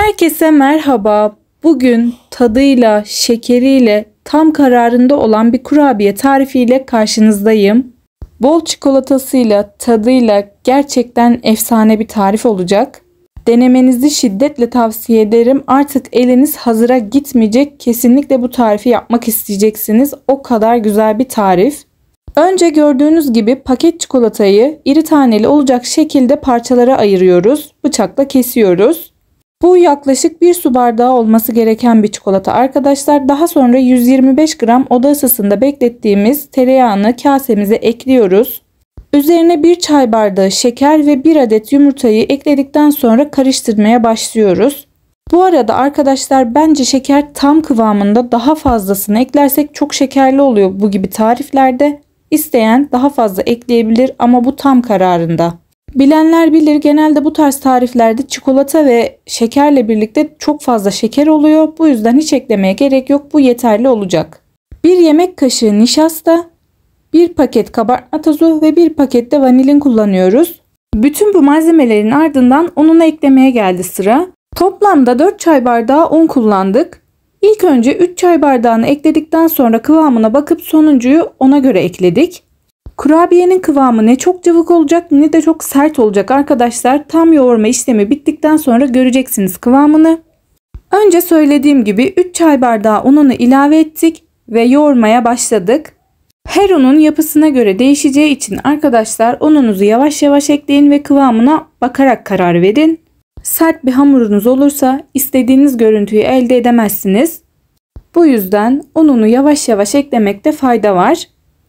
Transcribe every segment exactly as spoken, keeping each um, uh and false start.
Herkese merhaba. Bugün tadıyla, şekeriyle tam kararında olan bir kurabiye tarifiyle karşınızdayım. Bol çikolatasıyla, tadıyla gerçekten efsane bir tarif olacak. Denemenizi şiddetle tavsiye ederim. Artık eliniz hazıra gitmeyecek. Kesinlikle bu tarifi yapmak isteyeceksiniz. O kadar güzel bir tarif. Önce gördüğünüz gibi paket çikolatayı iri taneli olacak şekilde parçalara ayırıyoruz. Bıçakla kesiyoruz. Bu yaklaşık bir su bardağı olması gereken bir çikolata arkadaşlar. Daha sonra yüz yirmi beş gram oda ısısında beklettiğimiz tereyağını kasemize ekliyoruz. Üzerine bir çay bardağı şeker ve bir adet yumurtayı ekledikten sonra karıştırmaya başlıyoruz. Bu arada arkadaşlar bence şeker tam kıvamında, daha fazlasını eklersek çok şekerli oluyor bu gibi tariflerde. İsteyen daha fazla ekleyebilir ama bu tam kararında. Bilenler bilir, genelde bu tarz tariflerde çikolata ve şekerle birlikte çok fazla şeker oluyor. Bu yüzden hiç eklemeye gerek yok. Bu yeterli olacak. bir yemek kaşığı nişasta, bir paket kabartma tozu ve bir paket de vanilin kullanıyoruz. Bütün bu malzemelerin ardından ununu eklemeye geldi sıra. Toplamda dört çay bardağı un kullandık. İlk önce üç çay bardağını ekledikten sonra kıvamına bakıp sonuncuyu ona göre ekledik. Kurabiyenin kıvamı ne çok cıvık olacak ne de çok sert olacak arkadaşlar. Tam yoğurma işlemi bittikten sonra göreceksiniz kıvamını. Önce söylediğim gibi üç çay bardağı ununu ilave ettik ve yoğurmaya başladık. Her unun yapısına göre değişeceği için arkadaşlar ununuzu yavaş yavaş ekleyin ve kıvamına bakarak karar verin. Sert bir hamurunuz olursa istediğiniz görüntüyü elde edemezsiniz. Bu yüzden ununu yavaş yavaş eklemekte fayda var.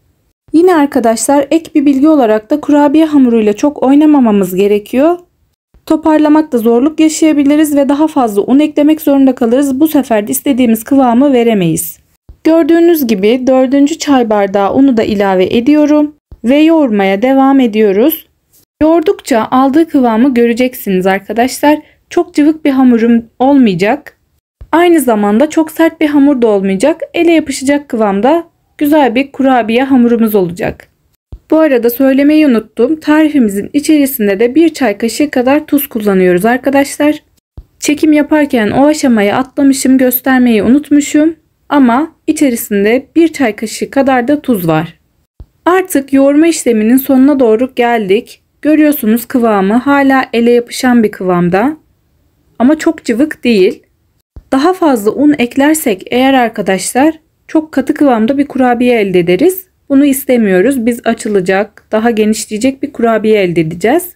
Yine arkadaşlar ek bir bilgi olarak da kurabiye hamuruyla çok oynamamamız gerekiyor. Toparlamakta zorluk yaşayabiliriz ve daha fazla un eklemek zorunda kalırız. Bu sefer de istediğimiz kıvamı veremeyiz. Gördüğünüz gibi dördüncü çay bardağı unu da ilave ediyorum ve yoğurmaya devam ediyoruz. Yoğurdukça aldığı kıvamı göreceksiniz arkadaşlar. Çok cıvık bir hamurum olmayacak. Aynı zamanda çok sert bir hamur da olmayacak. Ele yapışacak kıvamda güzel bir kurabiye hamurumuz olacak. Bu arada söylemeyi unuttum. Tarifimizin içerisinde de bir çay kaşığı kadar tuz kullanıyoruz arkadaşlar. Çekim yaparken o aşamayı atlamışım, göstermeyi unutmuşum. Ama içerisinde bir çay kaşığı kadar da tuz var. Artık yoğurma işleminin sonuna doğru geldik. Görüyorsunuz kıvamı hala ele yapışan bir kıvamda. Ama çok cıvık değil. Daha fazla un eklersek eğer arkadaşlar çok katı kıvamda bir kurabiye elde ederiz. Bunu istemiyoruz. Biz açılacak, daha genişleyecek bir kurabiye elde edeceğiz.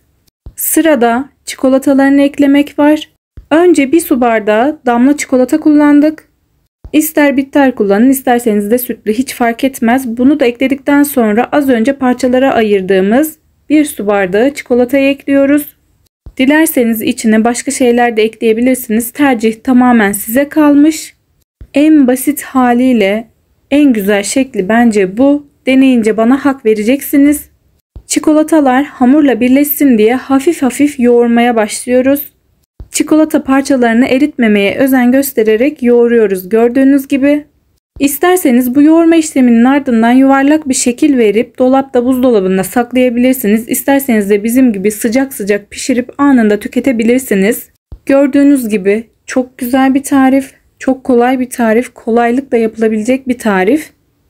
Sırada çikolatalarını eklemek var. Önce bir su bardağı damla çikolata kullandık. İster bitter kullanın, isterseniz de sütlü, hiç fark etmez. Bunu da ekledikten sonra az önce parçalara ayırdığımız bir su bardağı çikolatayı ekliyoruz. Dilerseniz içine başka şeyler de ekleyebilirsiniz. Tercih tamamen size kalmış. En basit haliyle en güzel şekli bence bu. Deneyince bana hak vereceksiniz. Çikolatalar hamurla birleşsin diye hafif hafif yoğurmaya başlıyoruz. Çikolata parçalarını eritmemeye özen göstererek yoğuruyoruz gördüğünüz gibi. İsterseniz bu yoğurma işleminin ardından yuvarlak bir şekil verip dolapta, buzdolabında saklayabilirsiniz. İsterseniz de bizim gibi sıcak sıcak pişirip anında tüketebilirsiniz. Gördüğünüz gibi çok güzel bir tarif, çok kolay bir tarif, kolaylıkla yapılabilecek bir tarif.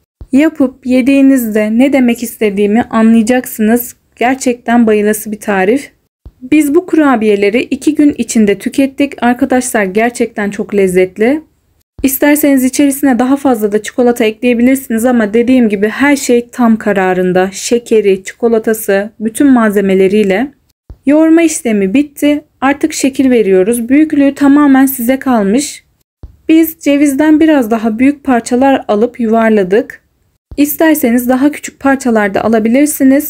Yapıp yediğinizde ne demek istediğimi anlayacaksınız. Gerçekten bayılası bir tarif. Biz bu kurabiyeleri iki gün içinde tükettik. Arkadaşlar gerçekten çok lezzetli. İsterseniz içerisine daha fazla da çikolata ekleyebilirsiniz ama dediğim gibi her şey tam kararında. Şekeri, çikolatası, bütün malzemeleriyle. Yoğurma işlemi bitti. Artık şekil veriyoruz. Büyüklüğü tamamen size kalmış. Biz cevizden biraz daha büyük parçalar alıp yuvarladık. İsterseniz daha küçük parçalar da alabilirsiniz.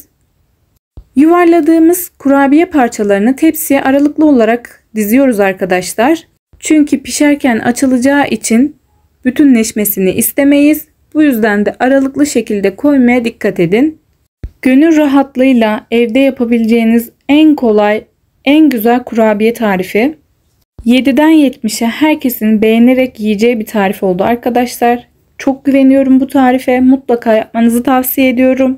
Yuvarladığımız kurabiye parçalarını tepsiye aralıklı olarak diziyoruz arkadaşlar. Çünkü pişerken açılacağı için bütünleşmesini istemeyiz. Bu yüzden de aralıklı şekilde koymaya dikkat edin. Gönül rahatlığıyla evde yapabileceğiniz en kolay, en güzel kurabiye tarifi. yediden yetmişe herkesin beğenerek yiyeceği bir tarif oldu arkadaşlar. Çok güveniyorum bu tarife. Mutlaka yapmanızı tavsiye ediyorum.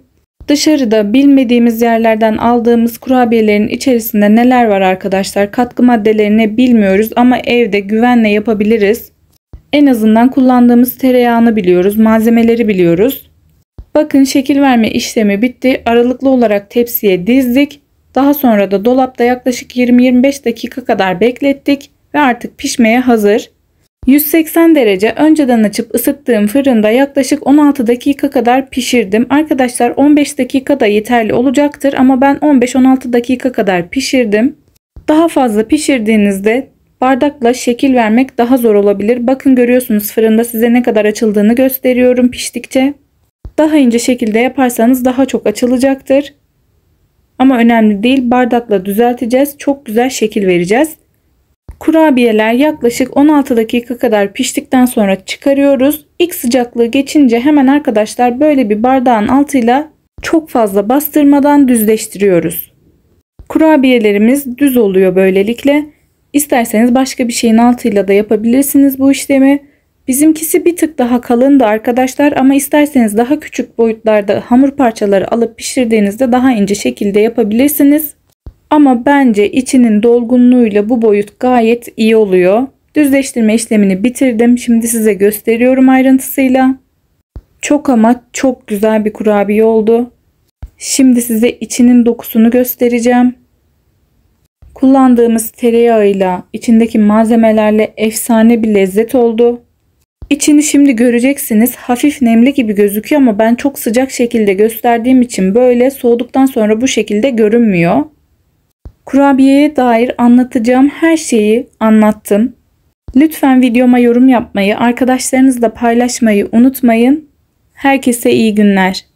Dışarıda bilmediğimiz yerlerden aldığımız kurabiyelerin içerisinde neler var arkadaşlar? Katkı maddelerini bilmiyoruz ama evde güvenle yapabiliriz. En azından kullandığımız tereyağını biliyoruz, malzemeleri biliyoruz. Bakın şekil verme işlemi bitti. Aralıklı olarak tepsiye dizdik. Daha sonra da dolapta yaklaşık yirmi yirmi beş dakika kadar beklettik ve artık pişmeye hazır. yüz seksen derece önceden açıp ısıttığım fırında yaklaşık on altı dakika kadar pişirdim. Arkadaşlar on beş dakika da yeterli olacaktır ama ben on beş on altı dakika kadar pişirdim. Daha fazla pişirdiğinizde bardakla şekil vermek daha zor olabilir. Bakın görüyorsunuz fırında size ne kadar açıldığını gösteriyorum piştikçe. Daha ince şekilde yaparsanız daha çok açılacaktır. Ama önemli değil, bardakla düzelteceğiz. Çok güzel şekil vereceğiz. Kurabiyeler yaklaşık on altı dakika kadar piştikten sonra çıkarıyoruz. İlk sıcaklığı geçince hemen arkadaşlar böyle bir bardağın altıyla çok fazla bastırmadan düzleştiriyoruz. Kurabiyelerimiz düz oluyor böylelikle. İsterseniz başka bir şeyin altıyla da yapabilirsiniz bu işlemi. Bizimkisi bir tık daha kalındı arkadaşlar ama isterseniz daha küçük boyutlarda hamur parçaları alıp pişirdiğinizde daha ince şekilde yapabilirsiniz. Ama bence içinin dolgunluğuyla bu boyut gayet iyi oluyor. Düzleştirme işlemini bitirdim. Şimdi size gösteriyorum ayrıntısıyla. Çok ama çok güzel bir kurabiye oldu. Şimdi size içinin dokusunu göstereceğim. Kullandığımız tereyağıyla, içindeki malzemelerle efsane bir lezzet oldu. İçini şimdi göreceksiniz. Hafif nemli gibi gözüküyor ama ben çok sıcak şekilde gösterdiğim için böyle, soğuduktan sonra bu şekilde görünmüyor. Kurabiyeye dair anlatacağım her şeyi anlattım. Lütfen videoma yorum yapmayı, arkadaşlarınızla paylaşmayı unutmayın. Herkese iyi günler.